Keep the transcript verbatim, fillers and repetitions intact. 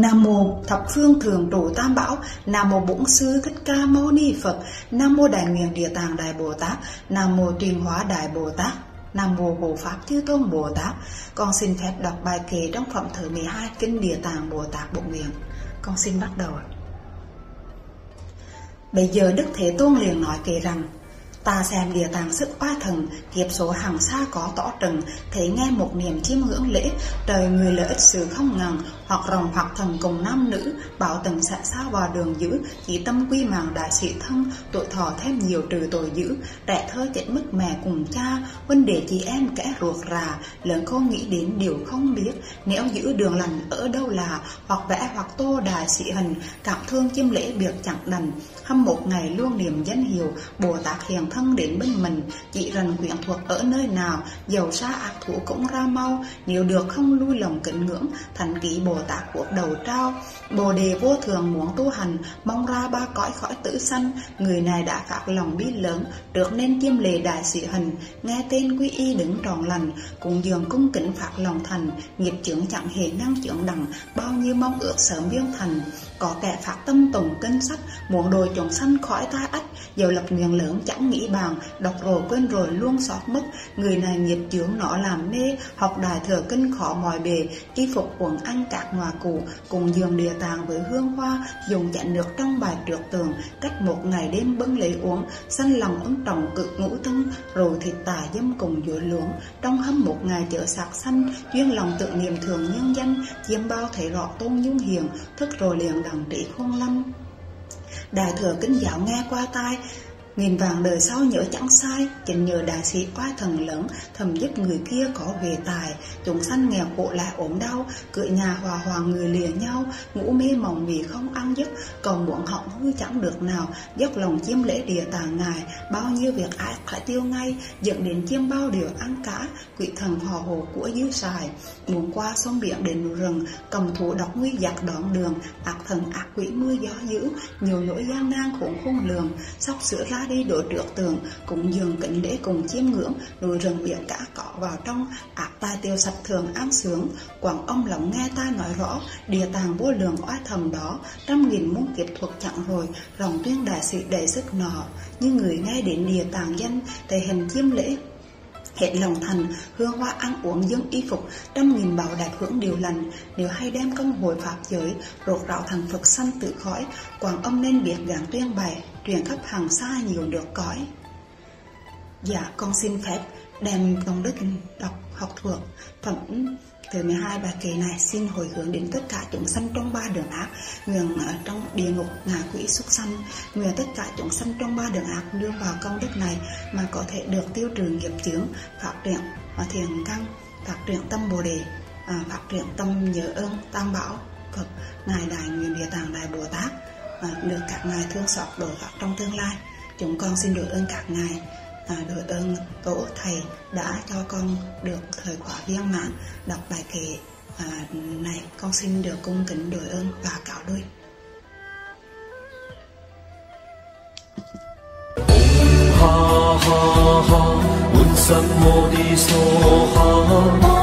Nam mô Thập Phương Thường Trụ Tam Bảo, Nam mô Bổn Sư Thích Ca Mâu Ni Phật, Nam mô Đại Nguyện Địa Tạng Đại Bồ Tát, Nam mô Truyền Hóa Đại Bồ Tát, Nam mô Hộ Pháp Chư Tôn Bồ Tát. Con xin phép đọc bài kệ trong phẩm thứ mười hai kinh Địa Tạng Bồ Tát Bộ Nguyện. Con xin bắt đầu. Bây giờ Đức Thế Tôn liền nói kể rằng: ta xem Địa Tạng sức oai thần, kiếp số hàng xa có tỏ trừng, thấy nghe một niềm chiêm ngưỡng lễ, trời người lợi ích sự không ngừng, hoặc rồng hoặc thần cùng nam nữ, bảo tần sẽ sao vào đường dữ, chỉ tâm quy mạng đại sĩ thân, tuổi thọ thêm nhiều trừ tội dữ, trẻ thơ chết mất mẹ cùng cha, huynh đệ chị em kẻ ruột rà, lớn khôn nghĩ đến điều không biết, nếu giữ đường lành ở đâu là, hoặc vẽ hoặc tô đại sĩ hình, cảm thương chiêm lễ việc chẳng đành, hâm một ngày luôn niềm danh hiệu, Bồ Tát hiện thân đến bên mình, chỉ rằng quyện thuộc ở nơi nào, dầu xa ác thủ cũng ra mau, nếu được không lui lòng kính ngưỡng, thành ký Bồ Tát cuộc đầu trao. Bồ đề vô thường muốn tu hành, mong ra ba cõi khỏi tử sanh, người này đã phát lòng bi lớn, được nên chiêm lễ đại sĩ hình, nghe tên quy y đứng tròn lành, cùng dường cung kính phát lòng thành, nghiệp chướng chẳng hề năng chướng đẳng, bao nhiêu mong ước sớm viên thành. Có kẻ phát tâm tùng kinh sách, muốn đồi chúng sanh khỏi tai ách, dầu lập nguyện lớn chẳng nghĩ bàn, đọc rồi quên rồi luôn xót mất, người này nghiệp chướng nó làm mê, học đại thừa kinh khó mọi bề, y phục quần ăn các ngòa cụ, cùng giường Địa Tạng với hương hoa, dùng chén nước trong bài trượt tường, cách một ngày đêm bưng lấy uống, sanh lòng ấn trọng cực ngũ thân, rồi thịt tà dâm cùng dối luống, trong hâm một ngày chợ sạc sanh, duyên lòng tự niệm thường nhân danh, chiêm bao thấy rõ tôn nhung hiền, thức rồi liền đẳng trị khôn lâm. Đại thừa kinh giáo nghe qua tai, nghìn vàng đời sau nhớ chẳng sai, chính nhờ đại sĩ oai thần lớn, thầm giúp người kia có về tài, chúng sanh nghèo khổ lại ốm đau, cưỡi nhà hòa hoàng người lìa nhau, ngủ mê mộng vì không ăn giấc, còn muốn họng hư chẳng được nào, dốc lòng chiêm lễ Địa Tạng ngài, bao nhiêu việc ái phải tiêu ngay, dẫn đến chiêm bao điều ăn cá, quỷ thần hò hồ của dư xài, muốn qua sông biển đến núi rừng, cầm thủ độc nguy giặc đón đường, ác thần ác quỷ mưa gió dữ, nhiều nỗi gian nan khốn khôn lường, sóc sửa ra đi đổi trước tường, cũng dường kính lễ cùng chiêm ngưỡng, núi rừng biển cả cỏ vào trong, ác tai tiêu sạch thường an sướng, quảng ông lòng nghe ta nói rõ, Địa Tạng vô lượng oai thầm đó, trăm nghìn muôn kiếp thuộc chẳng rồi, ròng tuyên đại sĩ đầy sức nọ, như người nghe đến Địa Tạng danh, thể hình chiêm lễ hết lòng thành, hương hoa ăn uống dâng y phục, trăm nghìn bảo đẹp hưởng điều lành, nếu hay đem công hồi pháp giới, rốt ráo thành Phật sanh tự khỏi, quảng ông nên biết gắng tuyên bày, truyền khắp hàng xa nhiều được cõi. Dạ, con xin phép đem công đức đọc học thuộc phẩm thứ mười hai bài kệ này, xin hồi hướng đến tất cả chúng sanh trong ba đường ác, nguyện ở trong địa ngục, ngạ quỷ, súc sanh, nguyện tất cả chúng sanh trong ba đường ác nương vào công đức này mà có thể được tiêu trừ nghiệp chướng, phát triển thiền căn, phát triển tâm bồ đề, phát triển tâm nhớ ơn Tam Bảo Phật, ngài Đại Nguyện Địa Tạng Đại Bồ Tát, được các ngài thương xót độ thoát trong tương lai. Chúng con xin đội ơn các ngài, À, đội ơn tổ thầy đã cho con được thời khóa viên mãn đọc bài kệ à, này. Con xin được cung kính đội ơn và cáo đôi. Ha ha ha, un sam mô đi so ha.